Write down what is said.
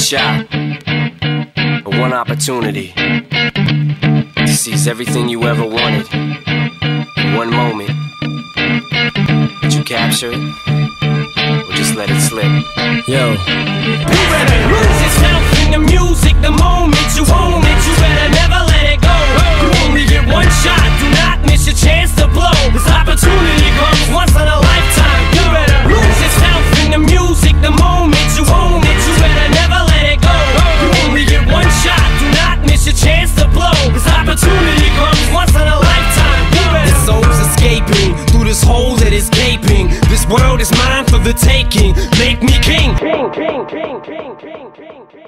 shot, or one opportunity to seize everything you ever wanted in one moment. Did you capture it, or just let it slip? Yo. You better lose yourself in the music the moment you own it. You better never let it go. You only get one shot, do not miss your chance to blow. This opportunity comes once in a lifetime. You better lose yourself in the music the moment you own it. You better never let it go. You only get one shot, do not miss your chance to blow. This opportunity comes once in a lifetime. The soul's escaping through this hole that is gaping. This world is mine for the taking. Make me king. King, king, king, king, king, king, king.